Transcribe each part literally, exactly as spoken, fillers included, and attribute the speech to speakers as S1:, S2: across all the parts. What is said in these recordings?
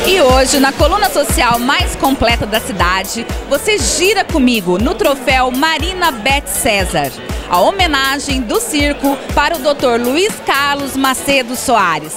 S1: E hoje, na coluna social mais completa da cidade, você gira comigo no troféu Marina Beth César, a homenagem do circo para o doutor Luiz Carlos Macedo Soares.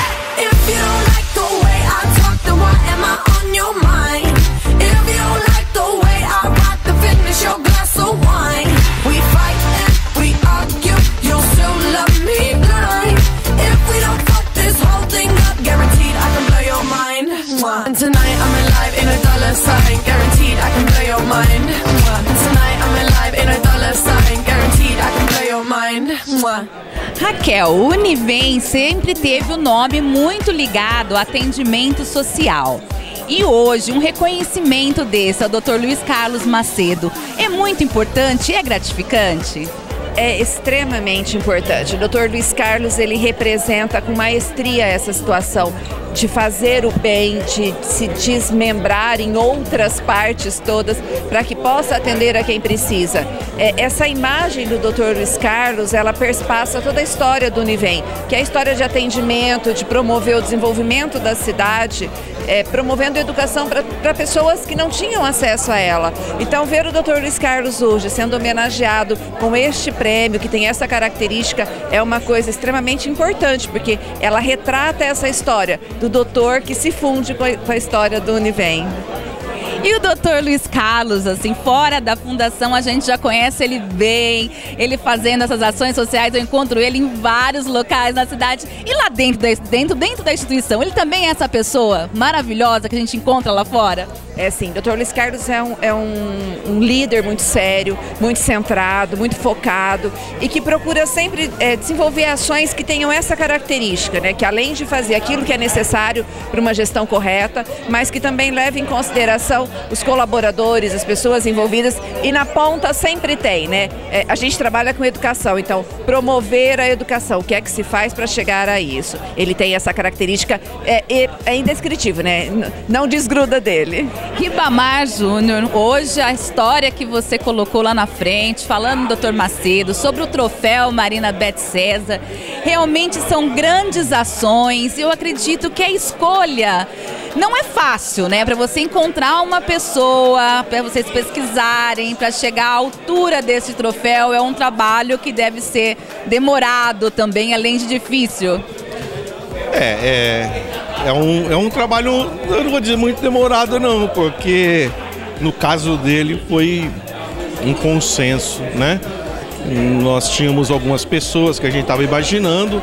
S2: And tonight I'm alive in a dollar sign, guaranteed I can blow your mind. And tonight I'm alive in a dollar sign, guaranteed I can blow your mind.
S1: Raquel, o Univem sempre teve um nome muito ligado ao atendimento social. E hoje, um reconhecimento desse ao doutor Luiz Carlos Macedo é muito importante e é gratificante?
S3: É extremamente importante. O doutor Luiz Carlos, ele representa com maestria essa situação de fazer o bem, de se desmembrar em outras partes todas para que possa atender a quem precisa. É, essa imagem do doutor Luiz Carlos, ela perspassa toda a história do Univem, que é a história de atendimento, de promover o desenvolvimento da cidade, é, promovendo educação para pessoas que não tinham acesso a ela. Então, ver o doutor Luiz Carlos hoje sendo homenageado com este prêmio, que tem essa característica, é uma coisa extremamente importante, porque ela retrata essa história do doutor que se funde com a, com a história do Univem.
S1: E o doutor Luiz Carlos, assim, fora da fundação, a gente já conhece ele bem, ele fazendo essas ações sociais, eu encontro ele em vários locais na cidade. E lá dentro da, dentro, dentro da instituição, ele também é essa pessoa maravilhosa que a gente encontra lá fora?
S3: É sim, doutor Luiz Carlos é, um, é um, um líder muito sério, muito centrado, muito focado e que procura sempre é, desenvolver ações que tenham essa característica, né? Que além de fazer aquilo que é necessário para uma gestão correta, mas que também leve em consideração os colaboradores, as pessoas envolvidas, e na ponta sempre tem, né? É, a gente trabalha com educação, então promover a educação, o que é que se faz para chegar a isso? Ele tem essa característica, é, é, é indescritível, né? Não desgruda dele.
S1: Ribamar Júnior, hoje a história que você colocou lá na frente, falando do doutor Macedo, sobre o troféu Marina Beth César, realmente são grandes ações. Eu acredito que a escolha não é fácil, né? Para você encontrar uma pessoa, para vocês pesquisarem, para chegar à altura desse troféu, é um trabalho que deve ser demorado também, além de difícil.
S4: É, é, é, um, é um trabalho, eu não vou dizer muito demorado não, porque no caso dele foi um consenso, né? Nós tínhamos algumas pessoas que a gente estava imaginando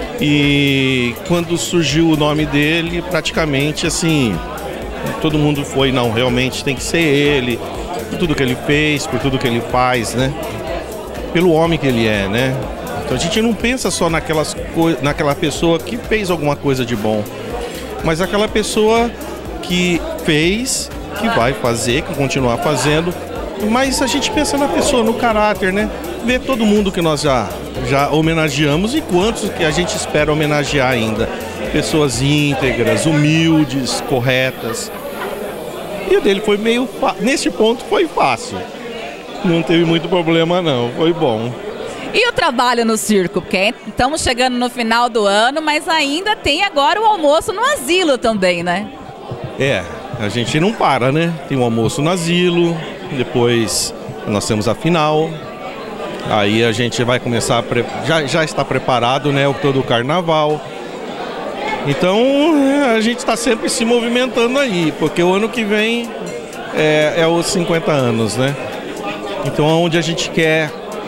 S4: e quando surgiu o nome dele, praticamente assim, todo mundo foi, não, realmente tem que ser ele, por tudo que ele fez, por tudo que ele faz, né? Pelo homem que ele é, né? Então a gente não pensa só naquelas naquela pessoa que fez alguma coisa de bom, mas aquela pessoa que fez, que vai fazer, que continuar fazendo, mas a gente pensa na pessoa, no caráter, né? Ver todo mundo que nós já, já homenageamos e quantos que a gente espera homenagear ainda. Pessoas íntegras, humildes, corretas. E o dele foi meio... Nesse ponto foi fácil. Não teve muito problema não, foi bom.
S1: E o trabalho no circo? Porque estamos chegando no final do ano, mas ainda tem agora o almoço no asilo também, né?
S4: É, a gente não para, né? Tem o almoço no asilo, depois nós temos a final. Aí a gente vai começar, a pre... já, já está preparado, né, todo o carnaval. Então a gente está sempre se movimentando aí, porque o ano que vem é, é os cinquenta anos, né? Então onde a gente quer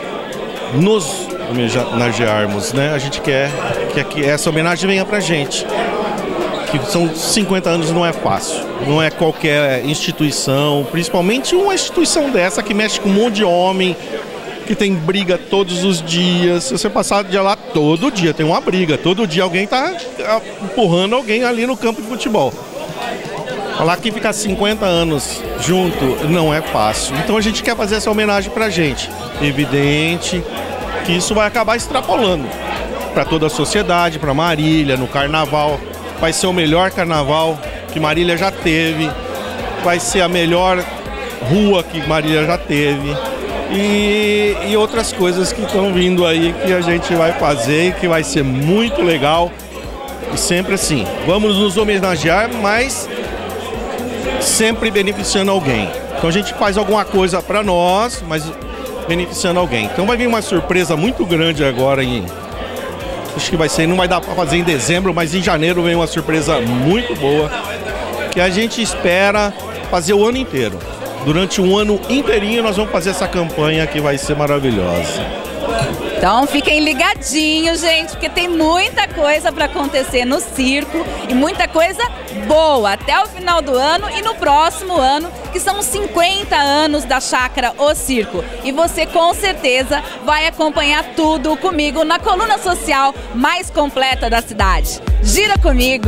S4: nos homenagearmos, né? A gente quer que, que essa homenagem venha pra gente. Que são cinquenta anos, não é fácil. Não é qualquer instituição, principalmente uma instituição dessa que mexe com um monte de homem, que tem briga todos os dias. Se você passar de lá, todo dia tem uma briga. Todo dia alguém tá empurrando alguém ali no campo de futebol. Falar que ficar cinquenta anos junto não é fácil. Então a gente quer fazer essa homenagem pra gente. Evidente que isso vai acabar extrapolando para toda a sociedade, para Marília, no carnaval. Vai ser o melhor carnaval que Marília já teve. Vai ser a melhor rua que Marília já teve. E, e outras coisas que estão vindo aí que a gente vai fazer e que vai ser muito legal. e sempre assim. Vamos nos homenagear, mas sempre beneficiando alguém. Então a gente faz alguma coisa para nós, mas beneficiando alguém. Então vai vir uma surpresa muito grande agora em... Acho que vai ser, não vai dar para fazer em dezembro, mas em janeiro vem uma surpresa muito boa que a gente espera fazer o ano inteiro. Durante um ano inteirinho nós vamos fazer essa campanha que vai ser maravilhosa.
S1: Então fiquem ligadinhos, gente, porque tem muita coisa para acontecer no circo e muita coisa boa até o final do ano e no próximo ano, que são os cinquenta anos da Chácara O Circo. E você com certeza vai acompanhar tudo comigo na coluna social mais completa da cidade. Gira comigo!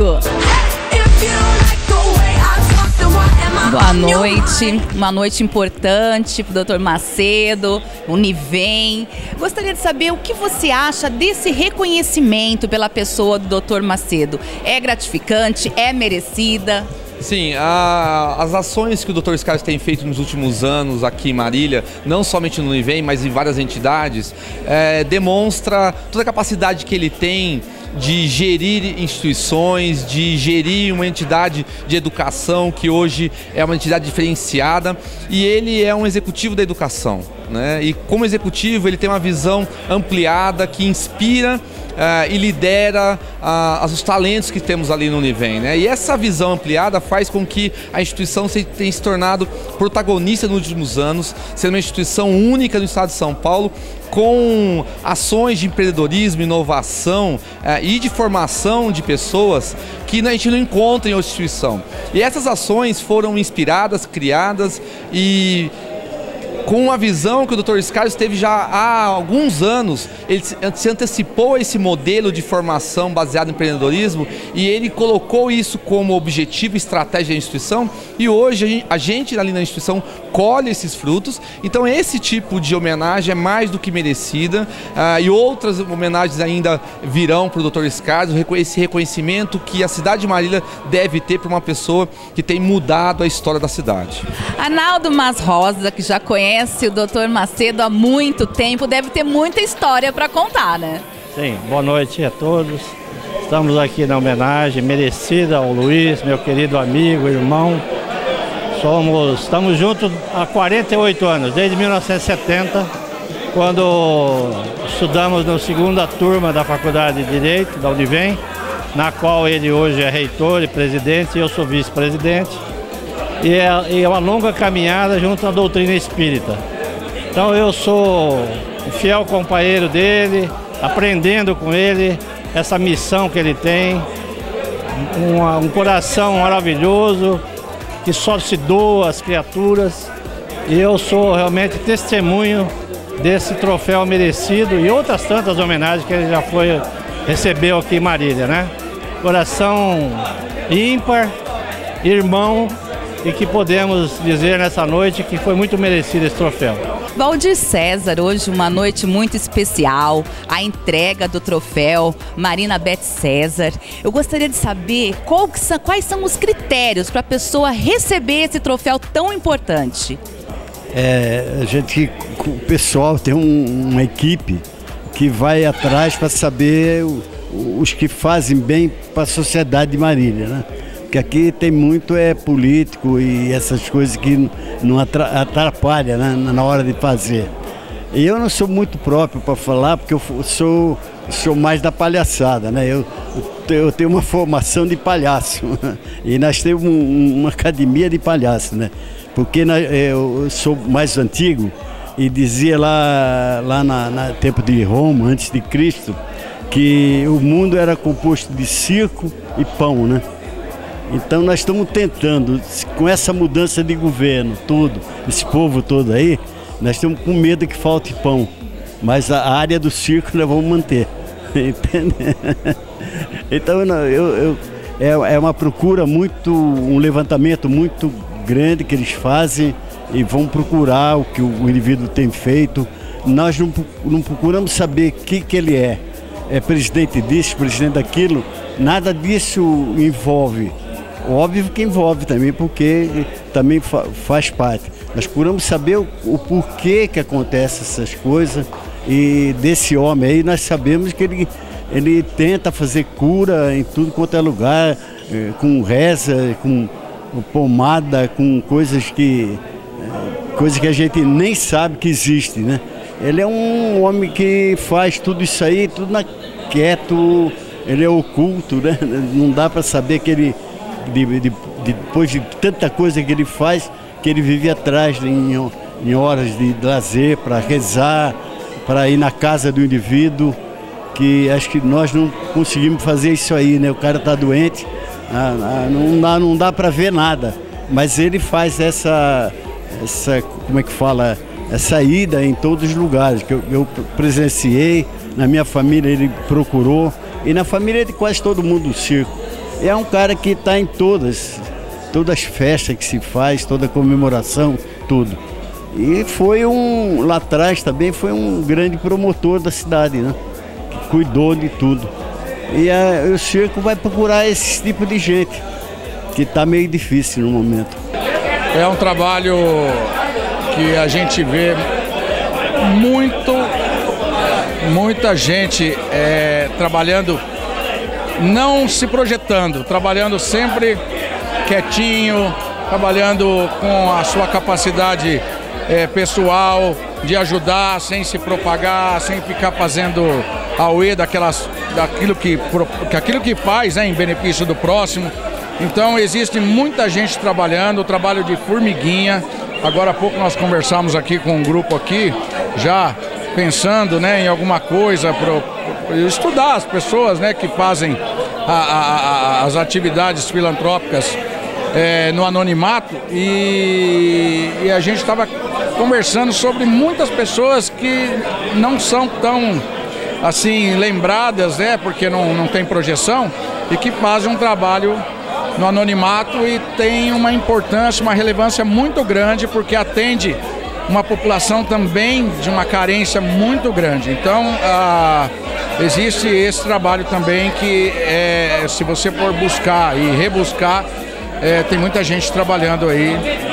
S1: Boa noite, uma noite importante para o doutor Macedo, o Nivem. Gostaria de saber o que você acha desse reconhecimento pela pessoa do doutor Macedo. É gratificante? É merecida?
S5: Sim, a, as ações que o doutor Carlos tem feito nos últimos anos aqui em Marília, não somente no Nivem, mas em várias entidades, é, demonstra toda a capacidade que ele tem de gerir instituições, de gerir uma entidade de educação que hoje é uma entidade diferenciada, e ele é um executivo da educação, né? E como executivo ele tem uma visão ampliada que inspira Uh, e lidera uh, os talentos que temos ali no Nivem, né? E essa visão ampliada faz com que a instituição se, tenha se tornado protagonista nos últimos anos, sendo uma instituição única no estado de São Paulo, com ações de empreendedorismo, inovação uh, e de formação de pessoas que a gente não encontra em outra instituição. E essas ações foram inspiradas, criadas e com uma visão que o doutor Carlos teve já há alguns anos. Ele se antecipou a esse modelo de formação baseado em empreendedorismo e ele colocou isso como objetivo e estratégia da instituição, e hoje a gente ali na instituição colhe esses frutos. Então esse tipo de homenagem é mais do que merecida, uh, e outras homenagens ainda virão para o doutor Carlos, esse reconhecimento que a cidade de Marília deve ter para uma pessoa que tem mudado a história da cidade.
S1: Arnaldo Mas Rosa, que já conhece o doutor Macedo há muito tempo, deve ter muita história para contar, né?
S6: Sim, boa noite a todos. Estamos aqui na homenagem merecida ao Luiz, meu querido amigo, irmão. Somos, estamos juntos há quarenta e oito anos, desde mil novecentos e setenta, quando estudamos na segunda turma da Faculdade de Direito, da Univem, na qual ele hoje é reitor e presidente, e eu sou vice-presidente. E é, e é uma longa caminhada junto à doutrina espírita. Então eu sou um fiel companheiro dele, aprendendo com ele essa missão que ele tem, uma, um coração maravilhoso, que só se doa às criaturas. E eu sou realmente testemunho desse troféu merecido e outras tantas homenagens que ele já foi, recebeu aqui em Marília, né? Coração ímpar, irmão, e que podemos dizer nessa noite que foi muito merecido esse troféu.
S1: Valdir César, hoje uma noite muito especial, a entrega do troféu Marina Beth César. Eu gostaria de saber qual que são, quais são os critérios para a pessoa receber esse troféu tão importante.
S7: É, a gente, o pessoal tem um, uma equipe que vai atrás para saber o, os que fazem bem para a sociedade de Marília, né? Porque aqui tem muito é político e essas coisas que não atrapalham, né, na hora de fazer. E eu não sou muito próprio para falar, porque eu sou, sou mais da palhaçada, né? Eu, eu tenho uma formação de palhaço e nós temos um, uma academia de palhaço, né? Porque eu sou mais antigo e dizia lá, lá na, na tempo de Roma, antes de Cristo, que o mundo era composto de circo e pão, né? Então nós estamos tentando, com essa mudança de governo, tudo, esse povo todo aí, nós estamos com medo que falte pão. Mas a área do circo nós vamos manter. Entende? Então eu, eu, é, é uma procura muito, um levantamento muito grande que eles fazem e vão procurar o que o indivíduo tem feito. Nós não, não procuramos saber o que, que ele é. É presidente disso, presidente daquilo, nada disso envolve. Óbvio que envolve também, porque também fa faz parte. Nós procuramos saber o, o porquê que acontecem essas coisas, e desse homem aí nós sabemos que ele ele tenta fazer cura em tudo quanto é lugar, com reza, com pomada, com coisas que, coisas que a gente nem sabe que existe, né? Ele é um homem que faz tudo isso aí, tudo na, quieto, ele é oculto, né? Não dá para saber que ele, de, de, depois de tanta coisa que ele faz, que ele vive atrás em, em horas de lazer, para rezar, para ir na casa do indivíduo, que acho que nós não conseguimos fazer isso aí, né? O cara está doente, não dá, não dá para ver nada, mas ele faz essa, essa, como é que fala, essa ida em todos os lugares que eu, eu presenciei, na minha família ele procurou, e na família de quase todo mundo do circo. É um cara que está em todas, todas as festas que se faz, toda comemoração, tudo. E foi um, lá atrás também foi um grande promotor da cidade, né? Que cuidou de tudo. E a, o circo vai procurar esse tipo de gente, que está meio difícil no momento.
S8: É um trabalho que a gente vê muito, muita gente é, trabalhando, não se projetando, trabalhando sempre quietinho, trabalhando com a sua capacidade é, pessoal de ajudar, sem se propagar, sem ficar fazendo auê daquelas, daquilo que, aquilo que faz, né, em benefício do próximo. Então existe muita gente trabalhando, o trabalho de formiguinha. Agora há pouco nós conversamos aqui com um grupo aqui, já pensando, né, em alguma coisa para estudar as pessoas, né, que fazem a, a, a, as atividades filantrópicas é, no anonimato, e, e a gente estava conversando sobre muitas pessoas que não são tão assim lembradas, né, porque não, não tem projeção, e que fazem um trabalho no anonimato e tem uma importância, uma relevância muito grande, porque atende uma população também de uma carência muito grande. Então, ah, existe esse trabalho também que, é, se você for buscar e rebuscar, é, tem muita gente trabalhando aí,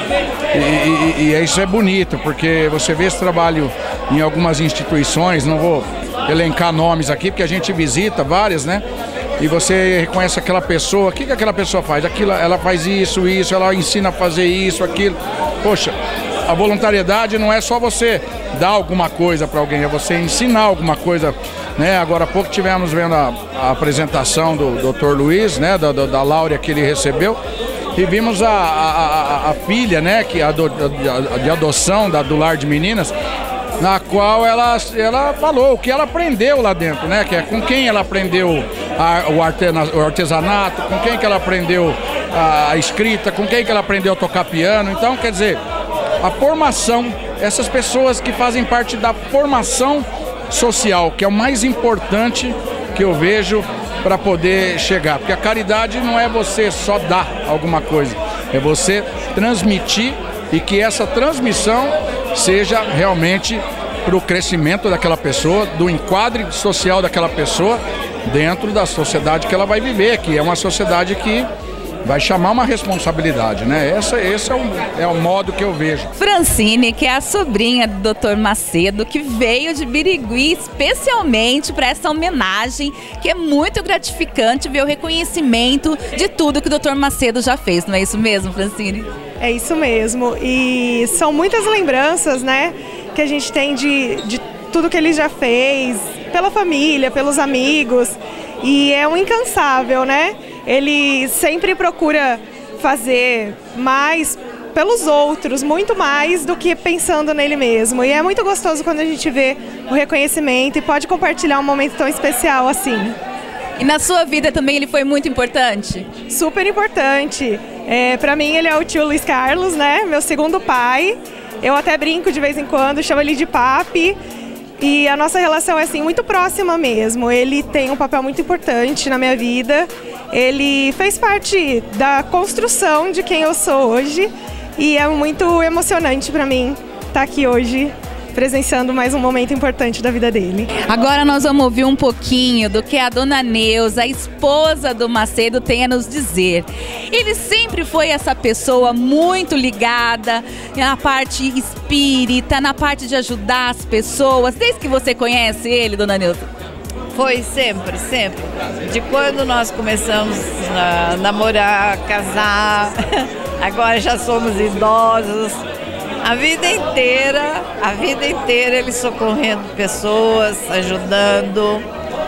S8: e, e, e isso é bonito, porque você vê esse trabalho em algumas instituições, não vou elencar nomes aqui, porque a gente visita várias, né? E você reconhece aquela pessoa, o que, que aquela pessoa faz? Aquilo, ela faz isso, isso, ela ensina a fazer isso, aquilo. Poxa, a voluntariedade não é só você dar alguma coisa para alguém, é você ensinar alguma coisa, né? Agora há pouco tivemos vendo a, a apresentação do doutor Luiz, né? Da, da, da Laura que ele recebeu, e vimos a, a, a, a filha, né? Que a, do, a, de adoção da, do Lar de Meninas, na qual ela, ela falou o que ela aprendeu lá dentro, né? Que é com quem ela aprendeu a, o, artena, o artesanato, com quem que ela aprendeu a, a escrita, com quem que ela aprendeu a tocar piano. Então, quer dizer, a formação, essas pessoas que fazem parte da formação social, que é o mais importante que eu vejo para poder chegar. Porque a caridade não é você só dar alguma coisa, é você transmitir, e que essa transmissão seja realmente para o crescimento daquela pessoa, do enquadre social daquela pessoa dentro da sociedade que ela vai viver, que é uma sociedade que vai chamar uma responsabilidade, né? Essa, esse é o, é o modo que eu vejo.
S1: Francine, que é a sobrinha do doutor Macedo, que veio de Birigui especialmente para essa homenagem, que é muito gratificante ver o reconhecimento de tudo que o doutor Macedo já fez, não é isso mesmo, Francine?
S9: É isso mesmo, e são muitas lembranças, né, que a gente tem de, de tudo que ele já fez, pela família, pelos amigos, e é um incansável, né? Ele sempre procura fazer mais pelos outros, muito mais do que pensando nele mesmo, e é muito gostoso quando a gente vê o reconhecimento e pode compartilhar um momento tão especial assim.
S1: E na sua vida também ele foi muito importante?
S9: Super importante. É, para mim ele é o tio Luiz Carlos, né? Meu segundo pai. Eu até brinco de vez em quando, chamo ele de papi. E a nossa relação é assim, muito próxima mesmo. Ele tem um papel muito importante na minha vida. Ele fez parte da construção de quem eu sou hoje. E é muito emocionante para mim estar aqui hoje, presenciando mais um momento importante da vida dele.
S1: Agora nós vamos ouvir um pouquinho do que a dona Neuza, a esposa do Macedo, tem a nos dizer. Ele sempre foi essa pessoa muito ligada na parte espírita, na parte de ajudar as pessoas. Desde que você conhece ele, dona Neuza?
S3: Foi sempre, sempre. De quando nós começamos a namorar, casar, agora já somos idosos. A vida inteira, a vida inteira ele socorrendo pessoas, ajudando.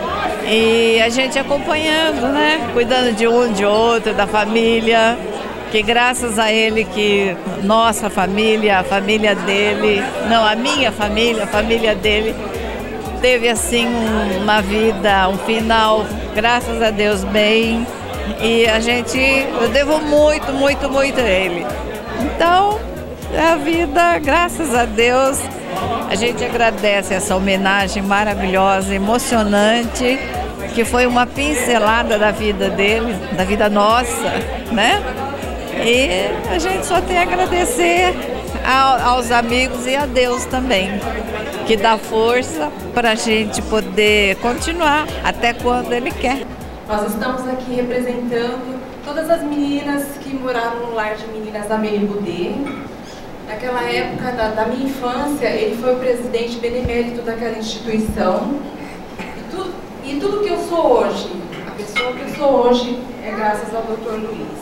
S3: E a gente acompanhando, né? Cuidando de um, de outro, da família. Que graças a ele que nossa família, a família dele, não, a minha família, a família dele, teve assim um, uma vida, um final, graças a Deus, bem. E a gente, eu devo muito, muito, muito a ele. Então, a vida, graças a Deus, a gente agradece essa homenagem maravilhosa, emocionante, que foi uma pincelada da vida dele, da vida nossa, né? E a gente só tem a agradecer ao, aos amigos e a Deus também, que dá força para a gente poder continuar até quando Ele quer.
S10: Nós estamos aqui representando todas as meninas que moraram no lar de meninas da Meribudê. Naquela época da, da minha infância, ele foi o presidente benemérito daquela instituição. E, tu, e tudo que eu sou hoje, a pessoa que eu sou hoje, é graças ao doutor Luiz.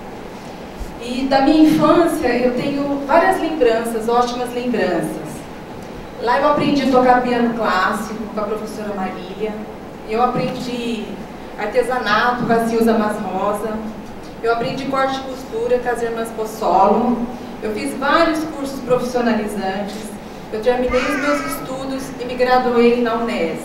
S10: E da minha infância eu tenho várias lembranças, ótimas lembranças. Lá eu aprendi a tocar piano clássico com a professora Marília. Eu aprendi artesanato com a Silza Masrosa. Eu aprendi corte e costura com as irmãs Possolo. Eu fiz vários cursos profissionalizantes. Eu terminei os meus estudos e me graduei na Unesp.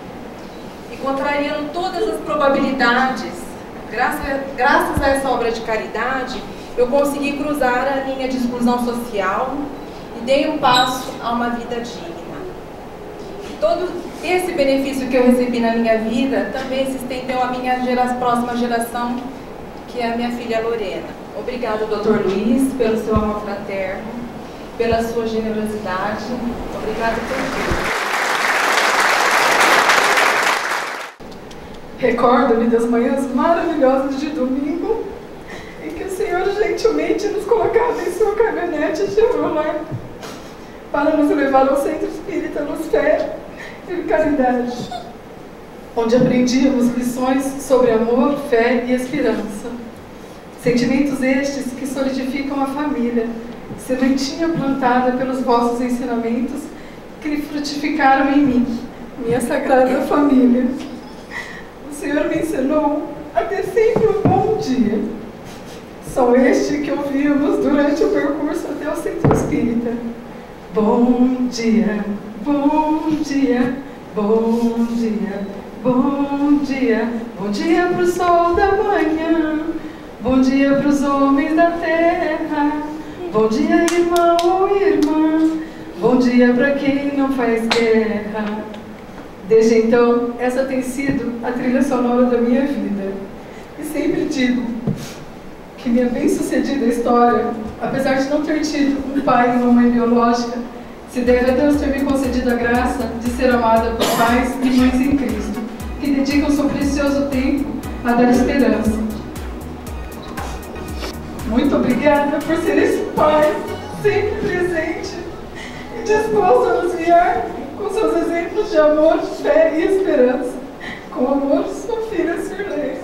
S10: E contrariando todas as probabilidades, graças a, graças a essa obra de caridade, eu consegui cruzar a linha de exclusão social e dei um passo a uma vida digna. E todo esse benefício que eu recebi na minha vida também se estendeu à minha gera, próxima geração, que é a minha filha Lorena. Obrigada, doutor Luiz, pelo seu amor fraterno, pela sua generosidade. Obrigada por tudo.
S11: Recordo-me das manhãs maravilhosas de domingo, em que o Senhor gentilmente nos colocava em sua caminhonete Chevrolet para nos levar ao Centro Espírita Luz, Fé e Caridade, onde aprendíamos lições sobre amor, fé e esperança. Sentimentos estes que solidificam a família, sementinha plantada pelos vossos ensinamentos que frutificaram em mim, minha sagrada família. O Senhor me ensinou a ter sempre um bom dia. São este que ouvimos durante o percurso até o Centro Espírita. Bom dia, bom dia, bom dia, bom dia, bom dia pro sol da manhã, bom dia pros homens da terra, bom dia irmão ou irmã, bom dia para quem não faz guerra. Desde então, essa tem sido a trilha sonora da minha vida. E sempre digo que minha bem-sucedida história, apesar de não ter tido um pai e uma mãe biológica, se deve a Deus ter me concedido a graça de ser amada por pais e mães em Cristo, que dedicam seu precioso tempo a dar esperança. Muito obrigada por ser esse pai sempre presente e disposto a nos guiar com seus exemplos de amor, fé e esperança. Com amor, sua filha Sirlei.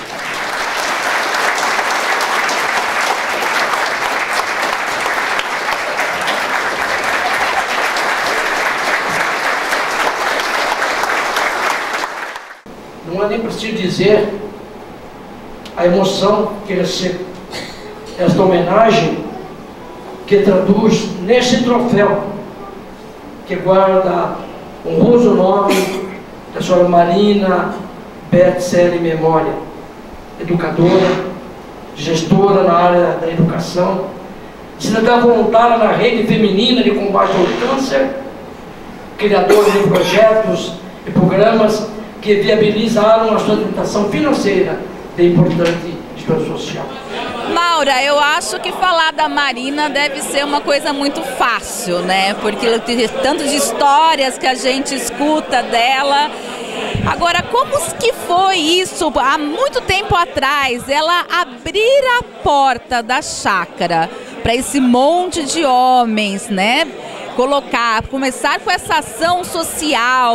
S12: Não é nem preciso dizer a emoção que recebo. Esta homenagem que traduz nesse troféu que guarda o honroso nome da senhora Marina Betceli Memória, educadora, gestora na área da educação, cidadã voluntária na rede feminina de combate ao câncer, criadora de projetos e programas que viabilizaram a sustentação financeira de importante história social.
S1: Maura, eu acho que falar da Marina deve ser uma coisa muito fácil, né? Porque tem tantas histórias que a gente escuta dela. Agora, como que foi isso, há muito tempo atrás, ela abrir a porta da chácara para esse monte de homens, né? Colocar, começar com essa ação social,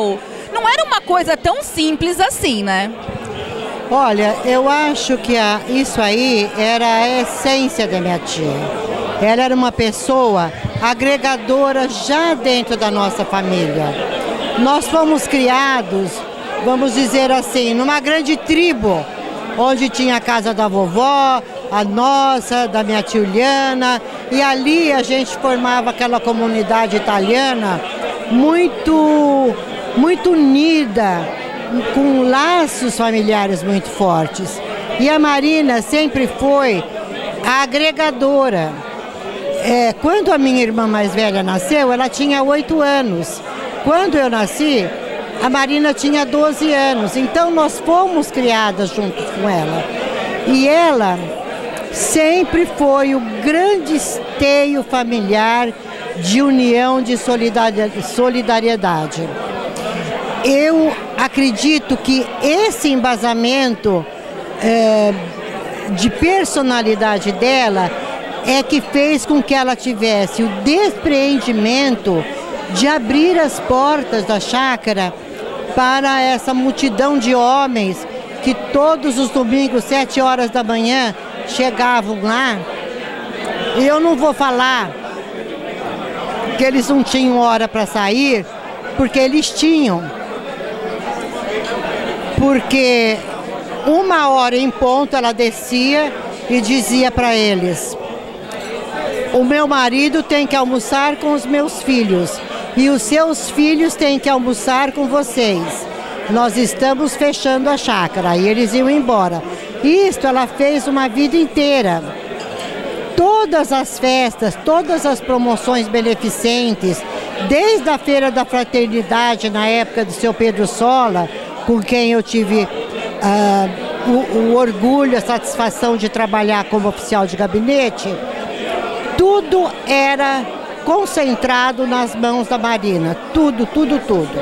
S1: não era uma coisa tão simples assim, né?
S13: Olha, eu acho que a, isso aí era a essência da minha tia. Ela era uma pessoa agregadora já dentro da nossa família. Nós fomos criados, vamos dizer assim, numa grande tribo, onde tinha a casa da vovó, a nossa, da minha tia Uliana, e ali a gente formava aquela comunidade italiana muito, muito unida, com laços familiares muito fortes. E a Marina sempre foi a agregadora. É, quando a minha irmã mais velha nasceu, ela tinha oito anos. Quando eu nasci, a Marina tinha doze anos. Então nós fomos criadas juntos com ela. E ela sempre foi o grande esteio familiar de união, de solidariedade. Eu acredito que esse embasamento é, de personalidade dela é que fez com que ela tivesse o despreendimento de abrir as portas da chácara para essa multidão de homens que todos os domingos, sete horas da manhã, chegavam lá. E eu não vou falar que eles não tinham hora para sair, porque eles tinham. Porque uma hora em ponto ela descia e dizia para eles: o meu marido tem que almoçar com os meus filhos e os seus filhos têm que almoçar com vocês. Nós estamos fechando a chácara. E eles iam embora. Isto ela fez uma vida inteira. Todas as festas, todas as promoções beneficentes, desde a Feira da Fraternidade, na época do seu Pedro Sola, com quem eu tive uh, o, o orgulho, a satisfação de trabalhar como oficial de gabinete, tudo era concentrado nas mãos da Marina. Tudo, tudo, tudo.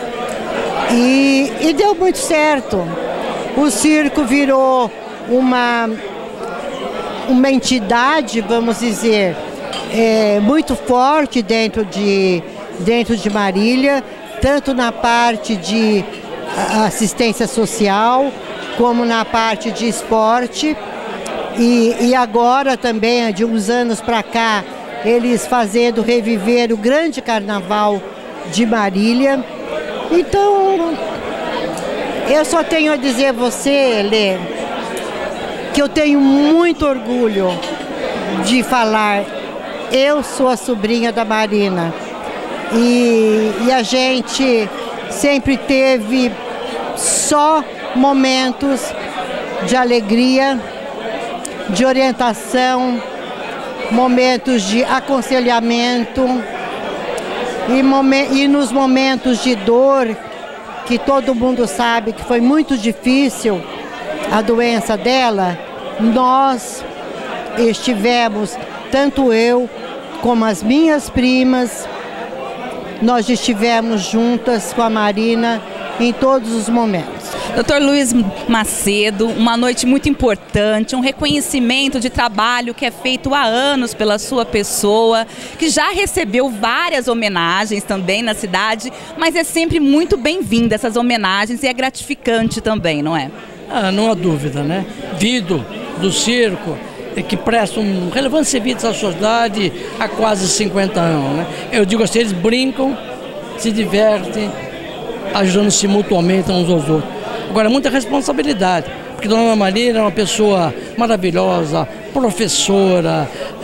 S13: E, e deu muito certo. O circo virou uma, uma entidade, vamos dizer, é, muito forte dentro de, dentro de Marília, tanto na parte de assistência social, como na parte de esporte. E, e agora também, de uns anos para cá, eles fazendo reviver o grande carnaval de Marília. Então, eu só tenho a dizer a você, Lê, que eu tenho muito orgulho de falar, eu sou a sobrinha da Marina. E, e a gente sempre teve só momentos de alegria, de orientação, momentos de aconselhamento e, momen- e nos momentos de dor, que todo mundo sabe que foi muito difícil a doença dela, nós estivemos, tanto eu como as minhas primas, nós estivemos juntas com a Marina em todos os momentos.
S1: doutor Luiz Macedo, uma noite muito importante, um reconhecimento de trabalho que é feito há anos pela sua pessoa, que já recebeu várias homenagens também na cidade, mas é sempre muito bem-vinda essas homenagens e é gratificante também, não é?
S12: Ah, não há dúvida, né? Vido do circo, que prestam relevância e vida à sociedade há quase cinquenta anos, né? Eu digo assim, eles brincam, se divertem, ajudando-se mutuamente uns aos outros. Agora, muita responsabilidade, porque Dona Maria era uma pessoa maravilhosa, professora,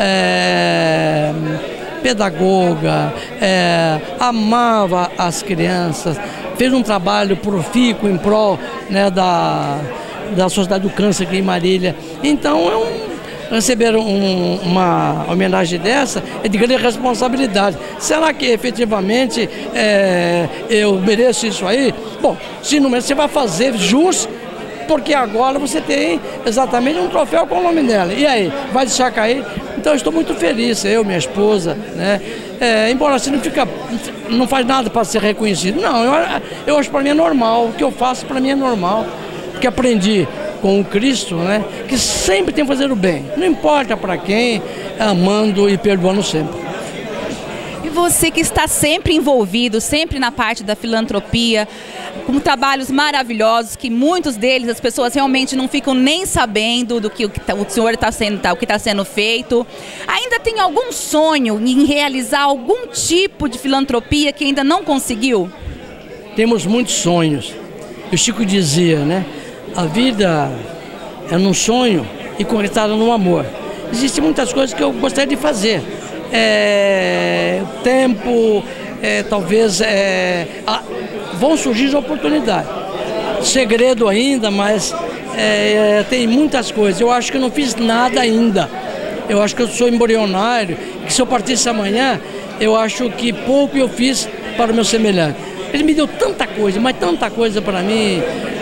S12: é, pedagoga, é, amava as crianças, fez um trabalho profícuo em prol, né, da, da Sociedade do Câncer aqui em Marília. Então, é um receber um, uma homenagem dessa é de grande responsabilidade. Será que efetivamente é, eu mereço isso aí? Bom, se não merece, você vai fazer jus, porque agora você tem exatamente um troféu com o nome dela. E aí, vai deixar cair? Então eu estou muito feliz, eu, minha esposa, né? É, embora assim não fica, não faz nada para ser reconhecido. Não, eu, eu acho que para mim é normal, o que eu faço para mim é normal, porque aprendi com o Cristo, né, que sempre tem que fazer o bem, não importa para quem, amando e perdoando sempre.
S1: E você que está sempre envolvido, sempre na parte da filantropia, com trabalhos maravilhosos, que muitos deles as pessoas realmente não ficam nem sabendo do que o, que tá, o senhor está sendo, tá, o que está sendo feito. Ainda tem algum sonho em realizar algum tipo de filantropia que ainda não conseguiu?
S14: Temos muitos sonhos. O Chico dizia, né? A vida é num sonho e concretada no amor. Existem muitas coisas que eu gostaria de fazer. É, tempo, é, talvez é, ah, vão surgir oportunidades. Segredo ainda, mas é, tem muitas coisas. Eu acho que eu não fiz nada ainda. Eu acho que eu sou embrionário, que se eu partisse amanhã, eu acho que pouco eu fiz para o meu semelhante. Ele me deu tanta coisa, mas tanta coisa para mim,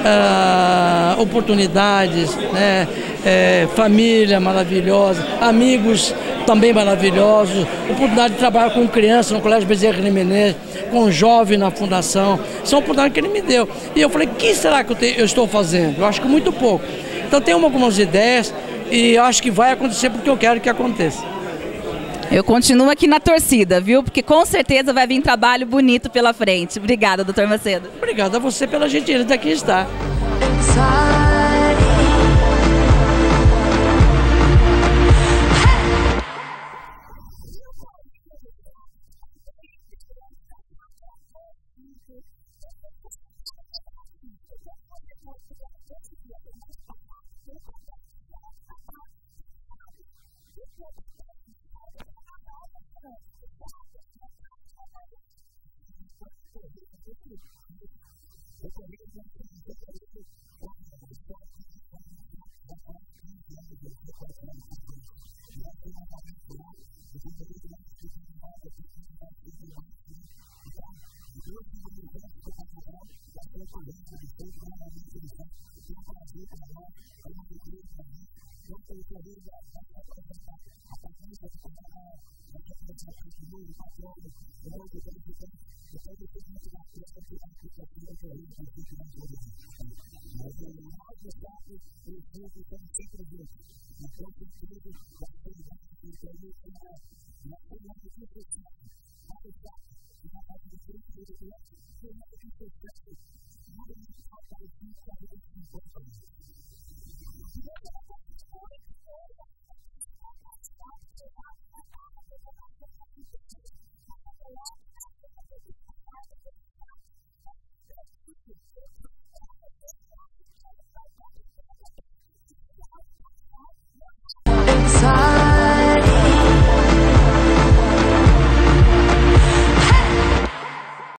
S14: ah, oportunidades, né? É, família maravilhosa, amigos também maravilhosos, oportunidade de trabalhar com criança no Colégio Bezerra de Menezes, com jovem na fundação, são oportunidades que ele me deu. E eu falei, o que será que eu, te, eu estou fazendo? Eu acho que muito pouco. Então tenho algumas ideias e acho que vai acontecer porque eu quero que aconteça.
S1: Eu continuo aqui na torcida, viu? Porque com certeza vai vir trabalho bonito pela frente. Obrigada, doutor Macedo.
S14: Obrigado a você pela gentileza de aqui estar.
S15: Thank you.